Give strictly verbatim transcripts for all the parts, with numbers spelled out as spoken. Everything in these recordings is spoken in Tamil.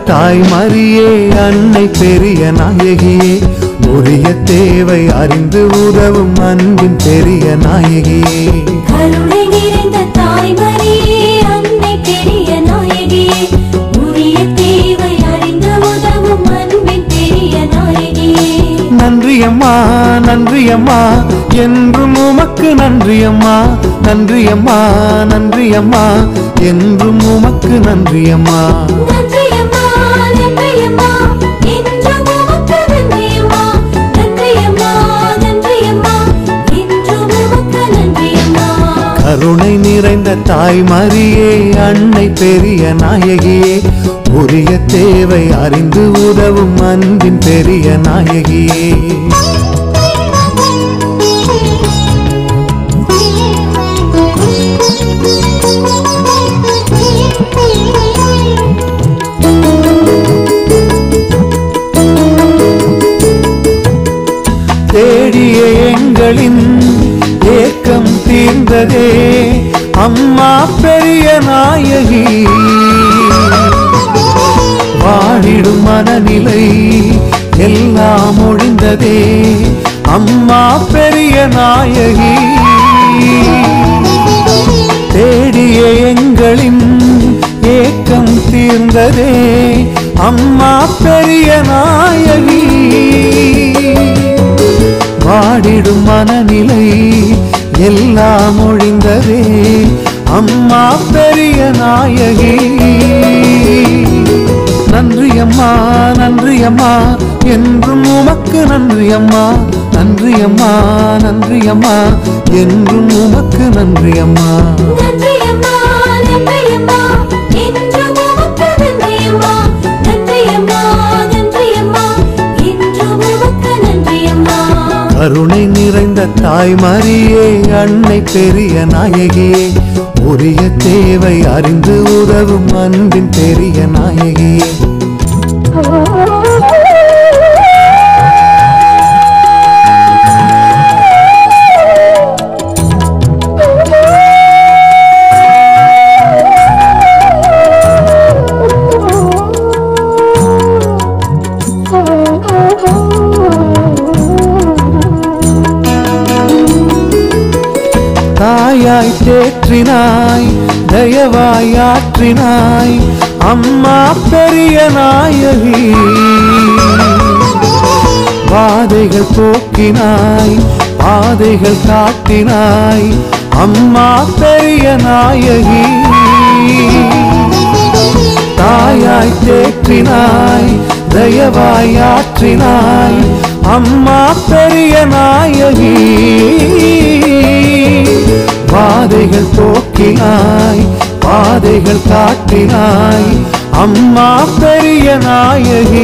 தாய் மரியே அன்னை பெரிய நாயகியே உரிய தேவை அறிந்து உதவும் அன்பின் பெரிய நாயகியே கருணை நிறைந்த தாய் மரியே அன்னை பெரிய நாயகியே உரிய தேவை அறிந்து உதவும் அன்பின் பெரிய நாயகியே நன்றியம்மா நன்றியம்மா என்றும் உமக்கு நன்றியம்மா நன்றியம்மா நன்றியம்மா என்றும் உமக்கு நன்றியம்மா நன்றியம்மா நன்றியம்மா என்றும் உமக்கு நன்றியம்மா நன்றியம்மா நன்றியம்மா என்றும் உமக்கு நன்றியம்மா கருணை நிறைந்த தாய் மரியே அன்னை பெரிய நாயகியே உரிய தேவை அறிந்து உதவும் அன்பின் பெரிய நாயகியே தேடிய எங்களின் ஏக்கம் தீர்ந்ததே அம்மா பெரிய நாயகி வாழிடும் மனநிலை எல்லாம் ஒழிந்ததே அம்மா பெரிய நாயகி தேடிய எங்களின் ஏக்கம் தீர்ந்ததே அம்மா பெரிய நாயகி வாடிடும் மனநிலை எல்லாம் ஒழிந்ததே அம்மா பெரிய நாயகி நன்றியம்மா நன்றியம்மா என்றும் உமக்கு நன்றியம்மா நன்றியம்மா நன்றியம்மா என்றும் உமக்கு நன்றியம்மா நன்றியம்மா நன்றியம்மா என்றும் உமக்கு நன்றியம்மா நன்றியம்மா நன்றியம்மா என்றும் உமக்கு நன்றியம்மா கருணை நிறைந்த தாய் மரியே அன்னை பெரிய நாயகியே உரிய தேவை அறிந்து உதவும் அன்பின் பெரிய நாயகியே தாயாய் தேற்றினாய் தயவாய் ஆற்றினாய் அம்மா பெரிய நாயகி பாதைகள் போக்கினாய் பாதைகள் காட்டினாய் அம்மா பெரிய நாயகி தாயாய் தேற்றினாய் தயவாய் ஆற்றினாய் அம்மா பெரிய நாயகி பாதைகள் போக்கினாய் பாதைகள் காட்டினாய் அம்மா பெரிய நாயகி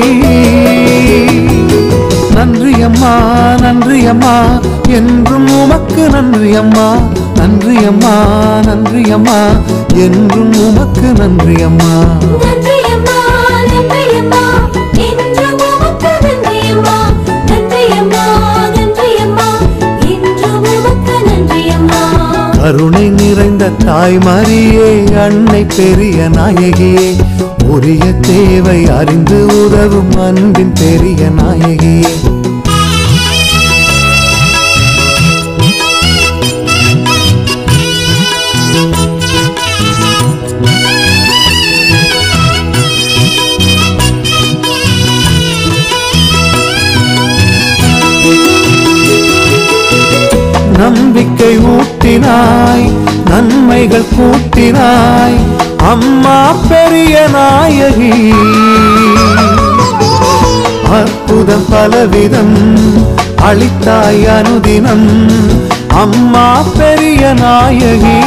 நன்றியம்மா நன்றியம்மா என்றும் உமக்கு நன்றியம்மா நன்றியம்மா நன்றியம்மா என்றும் உமக்கு நன்றியம்மா நன்றியம்மா நன்றியம்மா என்றும் உமக்கு நன்றியம்மா நன்றியம்மா நன்றியம்மா என்றும் உமக்கு நன்றியம்மா கருணை நிறைந்த தாய் மரியே அன்னை பெரிய நாயகியே உரிய தேவை அறிந்து உதவும் அன்பின் பெரிய நாயகியே நம்பிக்கை ஊட்டினாய் நன்மைகள் கூட்டினாய் அம்மா பெரிய நாயகி அற்புதம் பலவிதம் அளித்தாய் அனுதினம் அம்மா பெரிய நாயகி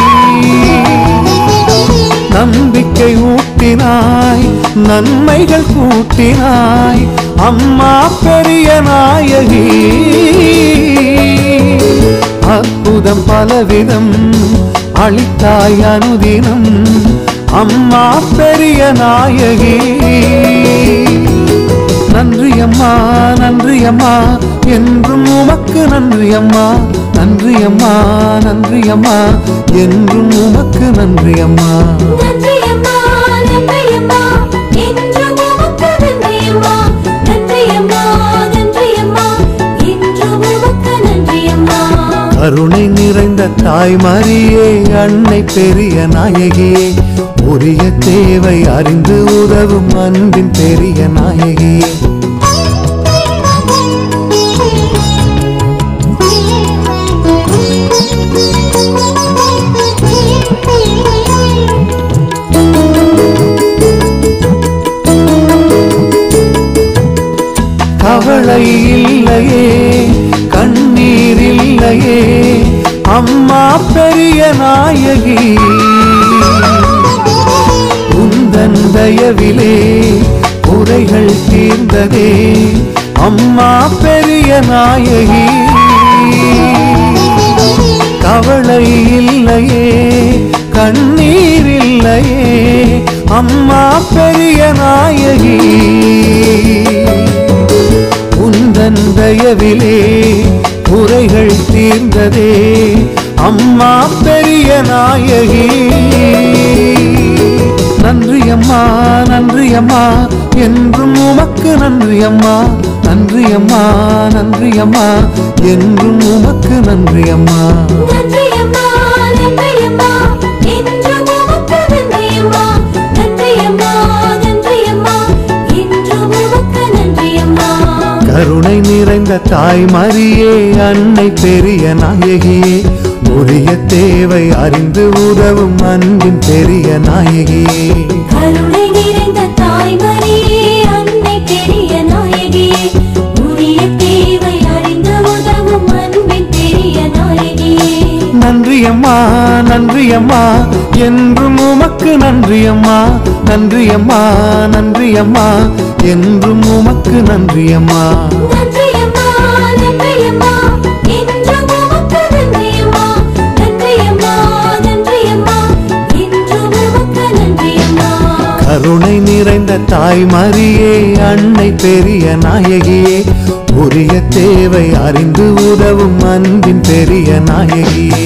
நம்பிக்கை ஊட்டினாய் நன்மைகள் கூட்டினாய் அம்மா பெரிய நாயகி அற்புதம் பலவிதம் அளித்தாய் அனுதினம் அம்மா பெரிய நாயகி நன்றியம்மா நன்றியம்மா என்றும் உமக்கு நன்றியம்மா நன்றியம்மா நன்றியம்மா என்றும் உமக்கு நன்றியம்மா நன்றியம்மா நன்றியம்மா என்றும் கருணை நிறைந்த தாய் மரியே அன்னை பெரிய நாயகியே உரிய தேவை அறிந்து உதவும் அன்பின் பெரிய நாயகியே கவலை இல்லையே கண்ணீர் இல்லையே அம்மா பெரிய நாயகி உந்தன் தயவிலே குறைகள் தீர்ந்ததே அம்மா பெரிய நாயகி கவலை இல்லையே கண்ணீர் இல்லையே அம்மா பெரிய நாயகி உந்தன் தயவிலே குறைகள் தீர்ந்ததே அம்மா பெரிய நாயகி நன்றி அம்மா நன்றி அம்மா என்றும் உமக்கு நன்றி அம்மா நன்றி அம்மா நன்றி அம்மா என்றும் உமக்கு நன்றி அம்மா நன்றி அம்மா நன்றி அம்மா என்றும் உமக்கு நன்றி அம்மா நன்றி அம்மா நன்றி அம்மா என்றும் உமக்கு நன்றி அம்மா கருணை நிறைந்த தாய் மரியே அன்னை பெரிய நாயகியே உரிய தேவை அறிந்து உதவும் அன்பின் பெரிய நாயகியே கருணை நிறைந்த தாய் மரியே அன்னை பெரிய நாயகியே உரிய தேவை அறிந்து உதவும் அன்பின் பெரிய நாயகியே நன்றி அம்மா நன்றி அம்மா என்றும் உமக்கு நன்றி அம்மா நன்றி அம்மா நன்றி அம்மா என்றும் உமக்கு நன்றி அம்மா நன்றி அம்மா நன்றி அம்மா என்றும் உமக்கு நன்றி அம்மா நன்றி அம்மா நன்றி அம்மா என்றும் உமக்கு நன்றி அம்மா கருணை நிறைந்த தாய் மரியே அன்னை பெரிய நாயகியே உரிய தேவை அறிந்து உதவும் அன்பின் பெரிய நாயகியே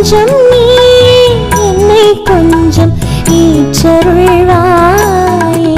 கொஞ்சம் நீ என்னை கொஞ்சம் ஈச்சருள்வாயே.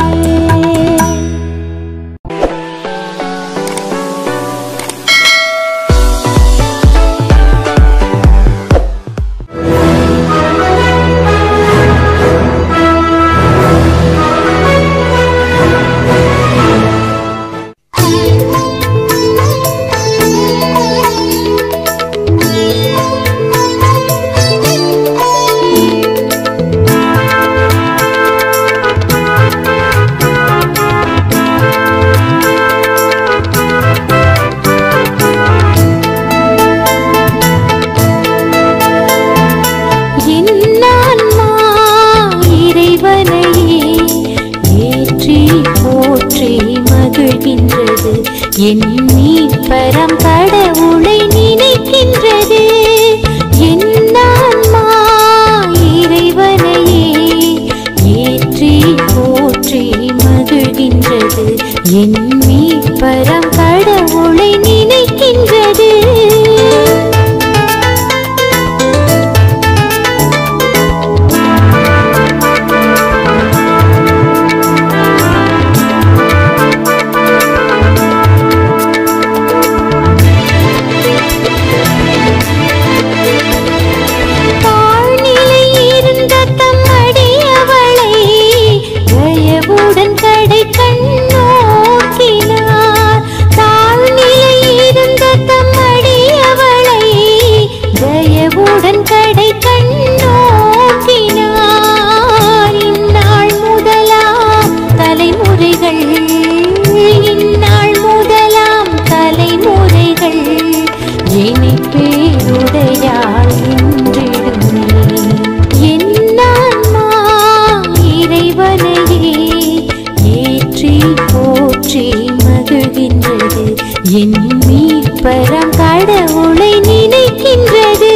என் மீட்பரம் கடவுளை நினைக்கின்றது. என் ஆன்மா இறைவனையே ஏற்றி போற்றி மகிழ்கின்றது. என் மீட்பரம் கடவுளை நினைக்கின்றது. என் மீட்பரம் கடவுளை நினைக்கின்றது.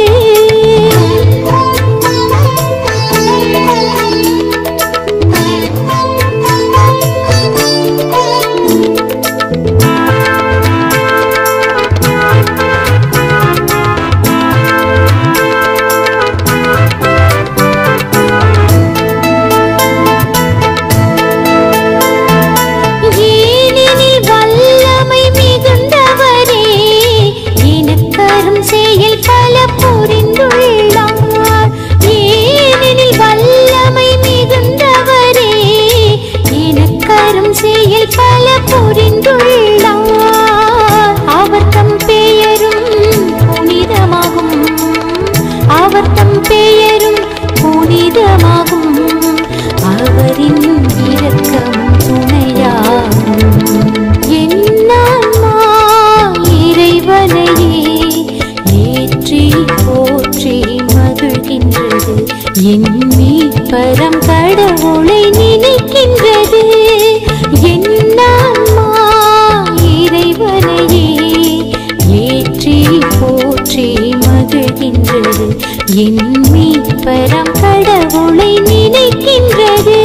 என் மீட்பரம் கடவுளை நினைக்கின்றது. என் ஆன்மா இறைவனையே ஏற்றி போற்றி மகிழ்கின்றது. என் மீட்பரம் கடவுளை நினைக்கின்றது.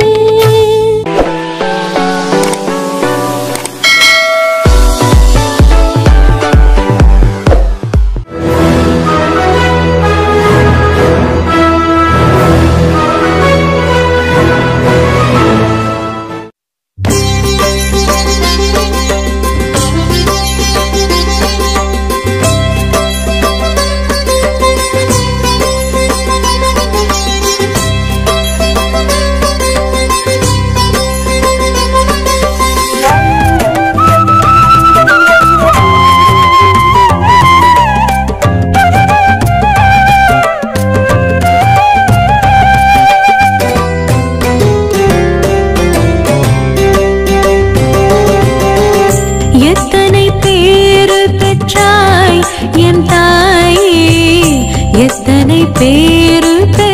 எத்தனை பேரு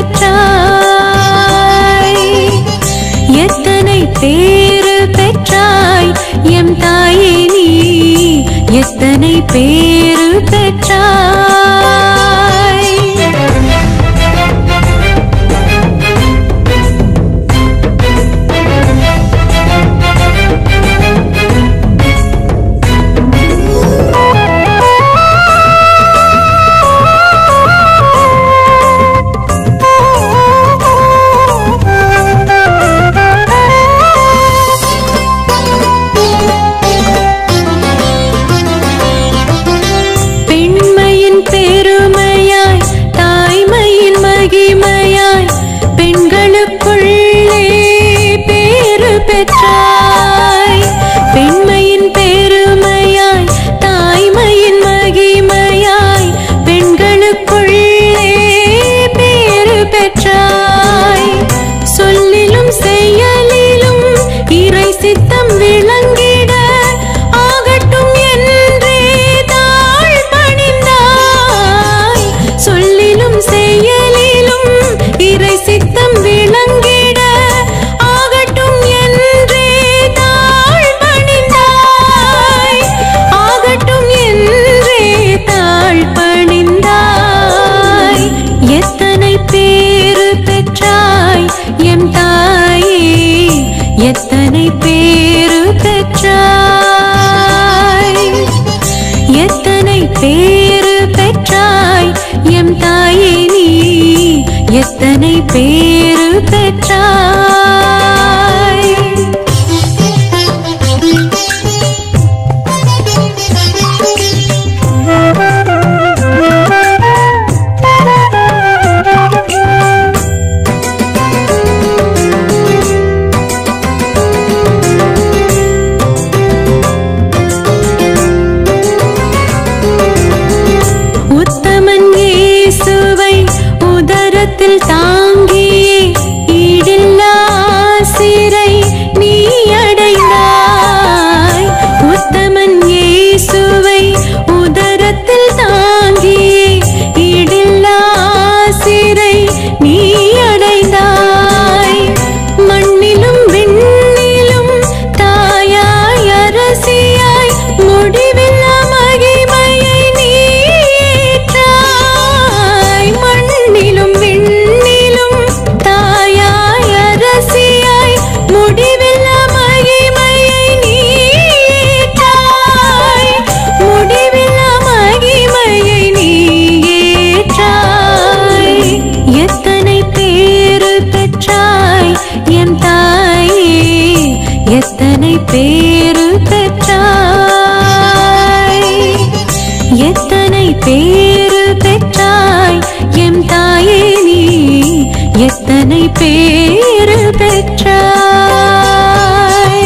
பெற்றாய், எத்தனை பேரு பெற்றாய் எம் தாயே நீ, எத்தனை பேரு பெற்றாய். பெண்களுக்குள்ளே பேறு பெற்றாய். பெண்மையின் பெருமையாய் தாய்மையின் மகிமையாய் பெண்களுக்குள்ளே பேறு பெற்றாய். சொல்லிலும் செயலிலும் இறை சித்தம் விளங்கிட ஆகட்டும் என்றே தாழ் பணிந்தாய். சொல்லிலும் செயலிலும் இறை சித்தம் விளங்கிட ஆகட்டும் என்றே தாழ் பணிந்தாய். ஆகட்டும் என்றே தாழ் பணிந்தாய். எத்தனை பேறு பெற்றாய் எம் தாயே, எத்தனை பேறு பெற்றாய். எத்தனை பேறு பெற்றாய் எம் தாயே, நீ எத்தனை பேறு பெற்றாய். உத்தமன் இயேசுவை உதரத்தில் தாங்கியே ஈடில்லா ஆசிரை நீ அடைந்தாய். உத்தமன் இயேசுவை உதரத்தில் தாங்கியே ஈடில்லா ஆசிரை நீ அடைந்தாய். மண்ணிலும் விண்ணிலும் தாயாய் அரசியாய் முடிவில்லா மகிமையை நீ ஏற்றாய். மண்ணிலும் விண்ணிலும் தாயாய் அரசியாய் முடிவில்லா மகிமையை நீ ஏற்றாய். முடிவில்லா மகிமையை நீ ஏற்றாய். எத்தனை பேறு பெற்றாய் எம் தாயே, எத்தனை பேறு பெற்றாய். எத்தனை பேறு பெற்றாய் எம் தாயே, நீ எத்தனை பேறு பெற்றாய்.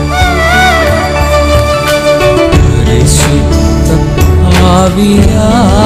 ஆவியா